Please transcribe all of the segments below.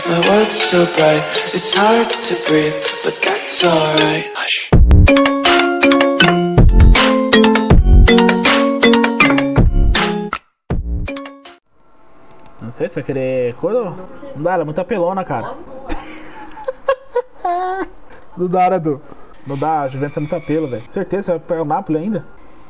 My world's so bright, it's hard to breathe, but that's alright. Hush. Não sei se vai querer coisa. Não dá, ela é muito apelona, cara. Não dá, né, Du? Não dá, a Juventus é muito apelo, velho. Certeza, você vai pegar o Napoli ainda?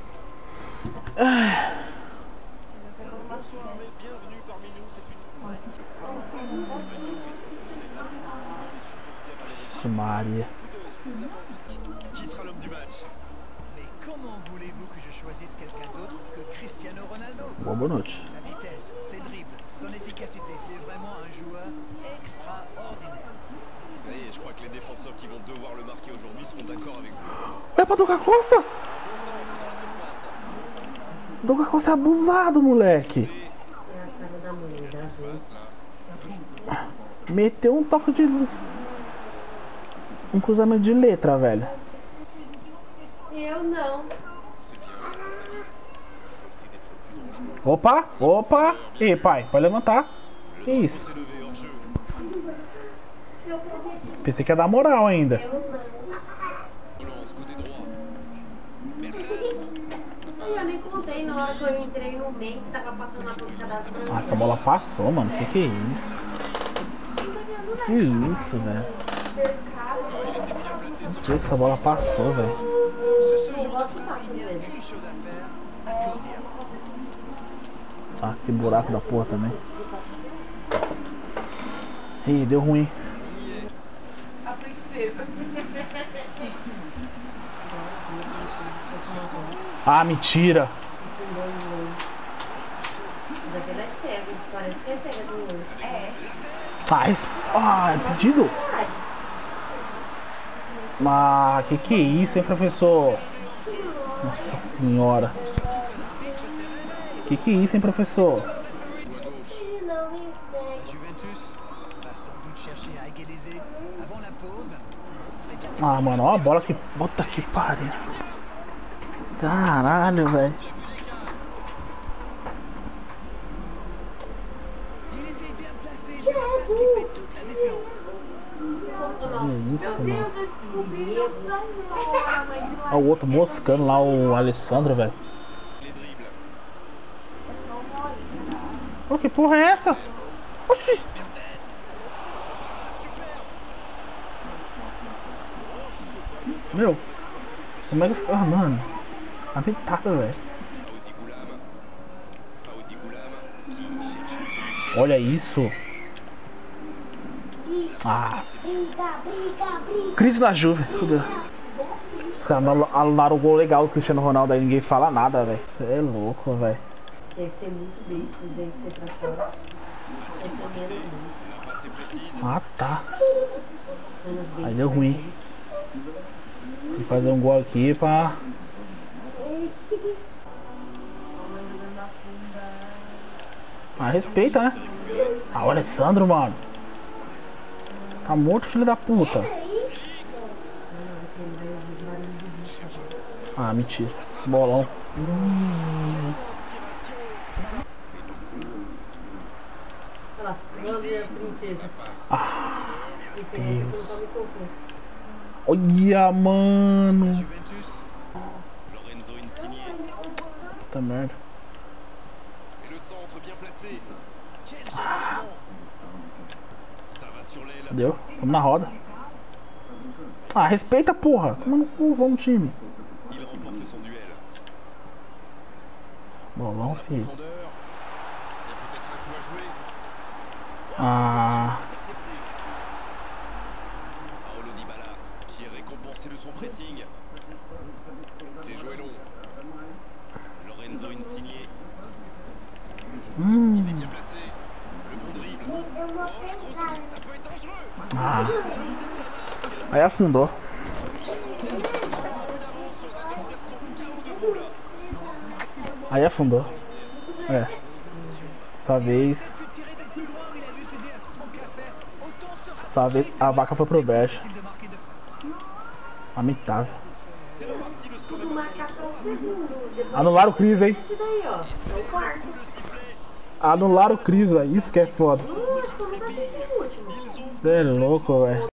Nossa, Maria. Qui sera l'homme du match? Mais comment voulez-vous que je choisisse quelqu'un d'autre que Cristiano Ronaldo? Boa noite. Sa vitesse, ses dribbles, son efficacité, c'est vraiment un joueur extraordinaire. Et je crois que les défenseurs qui vont devoir le marquer aujourd'hui seront d'accord avec vous. É pra Douglas Costa? Douglas Costa é abusado, moleque. Meteu um toque de... um cruzamento de letra, velho. Eu não. Opa, opa. Ei, pai, pode levantar. Que isso? Pensei que ia dar moral ainda. Eu não. Eu nem contei na hora que eu entrei no meio que tava passando a música das danças. Ah, essa bola passou, mano. Que é isso? Que isso, velho? Que essa bola passou, velho? Ce genre de frappe, il n'y a qu'une chose à faire, applaudir. Ah, que buraco da porra também. Ih, deu ruim. A princesa. Ah, mentira. Daquele é cego, parece que é cega do olho. É. Ah, é pedido? Mas que é isso, hein, professor? Nossa senhora. Que é isso, hein, professor? Não me La Juventus va sans doute chercher à égaliser avant la pause. Ce serait bien. Ah, mano, ó a bola que... Puta que pariu. Caralho, velho. Il était bien placé, c'est la passe qui fait toute la différence. Que isso, Meu mano. Deus, eu descobri. Eu saí. Ó o outro moscando lá, o Alessandro, velho. Ô, que porra é essa? Oxi! Meu, como é que esse cara, mano? Tá pitada, velho. Fawzi Goulam qui cherche une solution. Olha isso. Ah, crise na Juve, fudeu. Os caras anularam o gol legal do Cristiano Ronaldo aí, ninguém fala nada, velho. Você é louco, velho. Tinha que ser muito bicho, tem que ser pra fora. Tinha que ser menos bicho. La passe est précise. Ah, tá. Menos bicho. Aí deu ruim. Tem que fazer um gol aqui pra... Ah, respeita, né? Ah, o Alessandro, mano. Tá morto, filho da puta. Ah, mentira. Bolão. Olha lá, vamos ver a princesa. Ah, Que tem essa que não come cocô. olha, mano. Juventus, Lorenzo Insigne. Puta merda. Et le centre bien placé. Quel gémissement. Ça va sur l'aile. Deu. Tamo na roda. Ah, respeita, porra. Toma no cu, vamos, time. Il remporte son duel. Bolão, filho. Profondeur. Il y a peut-être un coup à jouer. Ah, Intercepté. Paulo Dybala qui est récompensé de son pressing. C'est joué long. Lorenzo Insigne. Il est bien placé. Le bon dribble. Oh, la grosse lutte, ça peut être dangereux. ah. Aí afundou. Aí afundou. É. Dessa vez. tiré de plus loin, il a dû se dire tant qu'à faire, autant se Dessa vez a vaca foi pro brejo. rappeler de marquer de Lamentável. C'est reparti, le score est Marcação segundo. Depois Anularam o Cris, hein? esse daí, ó. É o quarto. coup de sifflet. Anularam o Chris, velho. Isso que é foda. Acho que eu nunca assisti o último. Você é louco, velho.